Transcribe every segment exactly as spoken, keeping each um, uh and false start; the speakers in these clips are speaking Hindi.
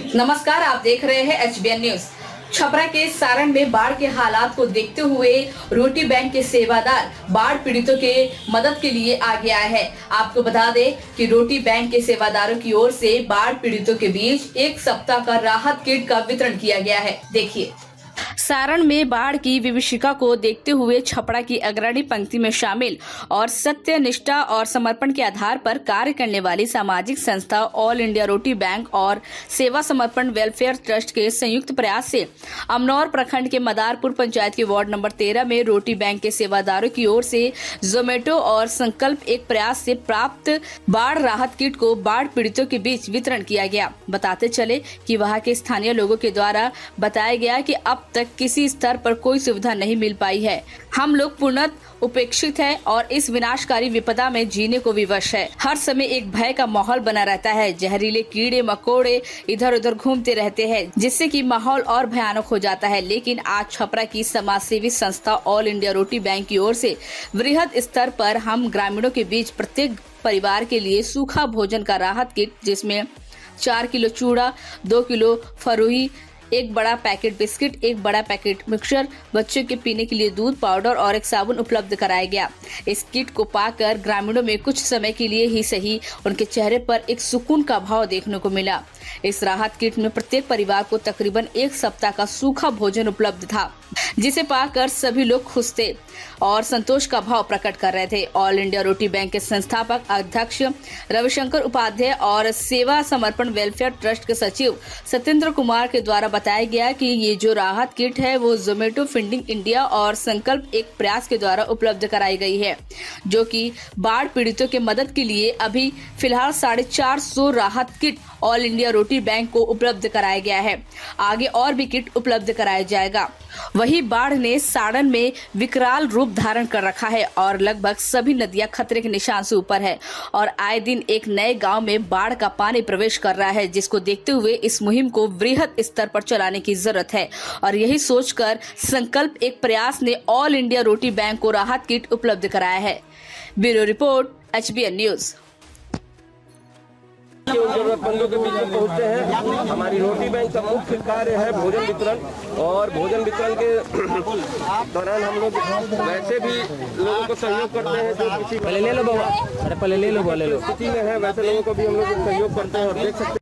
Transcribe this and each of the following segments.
नमस्कार, आप देख रहे हैं H B N news. Chhapra के सारण में बाढ़ के हालात को देखते हुए रोटी बैंक के सेवादार बाढ़ पीड़ितों के मदद के लिए आगे आए हैं। आपको बता दें कि रोटी बैंक के सेवादारों की ओर से बाढ़ पीड़ितों के बीच एक सप्ताह का राहत किट का वितरण किया गया है। देखिए। सारण में बाढ़ की विभीषिका को देखते हुए छपरा की अग्रणी पंक्ति में शामिल और सत्य, निष्ठा और समर्पण के आधार पर कार्य करने वाली सामाजिक संस्था ऑल इंडिया रोटी बैंक और सेवा समर्पण वेलफेयर ट्रस्ट के संयुक्त प्रयास से अमनौर प्रखंड के मदारपुर पंचायत के वार्ड नंबर तेरह में रोटी बैंक के सेवादारों की ओर से जोमेटो और संकल्प एक प्रयास से प्राप्त बाढ़ राहत किट को बाढ़ पीड़ितों के बीच वितरण किया गया। बताते चले कि वहां के स्थानीय लोगों के द्वारा बताया गया कि अब तक किसी स्तर पर कोई सुविधा नहीं मिल पाई है। हम लोग पूर्णतः उपेक्षित है और इस विनाशकारी विपदा में जीने को विवश है। हर समय एक भय का माहौल बना रहता है। जहरीले कीड़े मकोड़े इधर उधर घूमते रहते हैं, जिससे कि माहौल और भयानक हो जाता है। लेकिन आज छपरा की समाज सेवी संस्था ऑल इंडिया रोटी बैंक की ओर से वृहद स्तर पर हम ग्रामीणों के बीच प्रत्येक परिवार के लिए सूखा भोजन का राहत किट, जिसमें चार किलो चूड़ा, दो किलो फरुही, एक बड़ा पैकेट बिस्किट, एक बड़ा पैकेट मिक्सचर, बच्चों के पीने के लिए दूध पाउडर और एक साबुन उपलब्ध कराया गया। इस किट को पाकर ग्रामीणों में कुछ समय के लिए ही सही उनके चेहरे पर एक सुकून का भाव देखने को मिला। इस राहत किट में प्रत्येक परिवार को तकरीबन एक सप्ताह का सूखा भोजन उपलब्ध था, जिसे पाकर सभी लोग खुश थे और संतोष का भाव प्रकट कर रहे थे। ऑल इंडिया रोटी बैंक के संस्थापक अध्यक्ष रविशंकर उपाध्याय और सेवा समर्पण वेलफेयर ट्रस्ट के सचिव सत्येंद्र कुमार के द्वारा बताया गया कि ये जो राहत किट है वो जोमेटो फंडिंग इंडिया और संकल्प एक प्रयास के द्वारा उपलब्ध कराई गई है, जो कि बाढ़ पीड़ितों के मदद के लिए अभी फिलहाल साढ़े चार सौ राहत kit all India roti bank को उपलब्ध कराया गया है। आगे और भी किट उपलब्ध कराया जाएगा। वही बाढ़ ने सारण में विकराल रूप धारण कर रखा है और लगभग सभी नदियां खतरे के निशान से ऊपर है और आए दिन एक नए गांव में बाढ़ का पानी प्रवेश कर रहा है, जिसको देखते हुए इस मुहिम को वृहद स्तर पर चलाने की जरूरत है। और यही सोचकर संकल्प एक प्रयास ने ऑल इंडिया रोटी बैंक को राहत किट उपलब्ध कराया है। Bureau report, H B N news. उन जरूरतमंदों के बीच में पहुंचते हैं। हमारी रोटी बैंक का मुख्य कार्य है भोजन वितरण, और भोजन वितरण के दौरान हम लोग वैसे भी लोगों को सहयोग करते हैं जो किसी पहले ले लो बाबा, अरे पहले ले लो ले लो स्थिति में है, वैसे लोगों को भी हम लोग सहयोग करते हैं। और देख सकते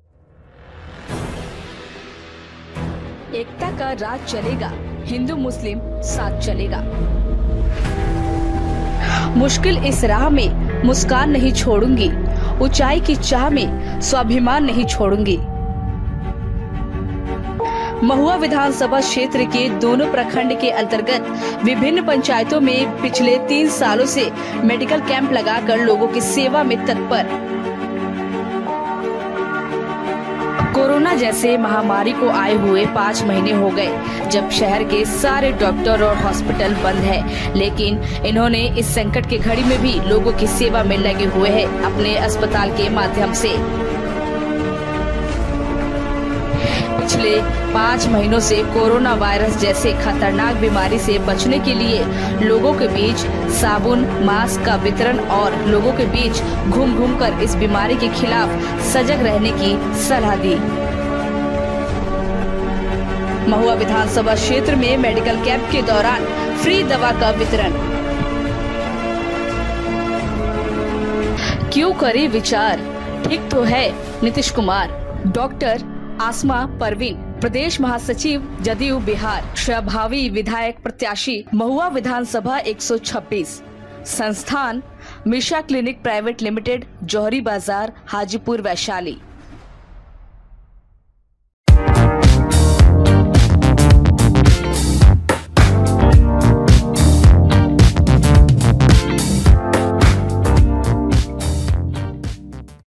हैं एकता का राज चलेगा, हिंदू मुस्लिम साथ चलेगा। मुश्किल इस राह में मुस्कान नहीं छोड़ूंगी, ऊंचाई की चाह में स्वाभिमान नहीं छोड़ूंगी। महुआ विधानसभा क्षेत्र के दोनों प्रखंड के अंतर्गत विभिन्न पंचायतों में पिछले तीन सालों से मेडिकल कैंप लगाकर लोगों की सेवा में तत्पर। कोरोना जैसे महामारी को आए हुए पाँच महीने हो गए जब शहर के सारे डॉक्टर और हॉस्पिटल बंद है, लेकिन इन्होंने इस संकट की घड़ी में भी लोगों की सेवा में लगे हुए हैं अपने अस्पताल के माध्यम से। पिछले पाँच महीनों से कोरोना वायरस जैसे खतरनाक बीमारी से बचने के लिए लोगों के बीच साबुन, मास्क का वितरण और लोगों के बीच घूम घूम कर इस बीमारी के खिलाफ सजग रहने की सलाह दी। महुआ विधानसभा क्षेत्र में मेडिकल कैंप के दौरान फ्री दवा का वितरण। क्यों करे विचार, ठीक तो है नीतीश कुमार। डॉक्टर आसमा परवीन, प्रदेश महासचिव जदयू बिहार, प्रभावी विधायक प्रत्याशी, महुआ विधानसभा एक सौ छब्बीस। संस्थान Misha clinic private limited, Johari Bazaar, Hajipur, Vaishali.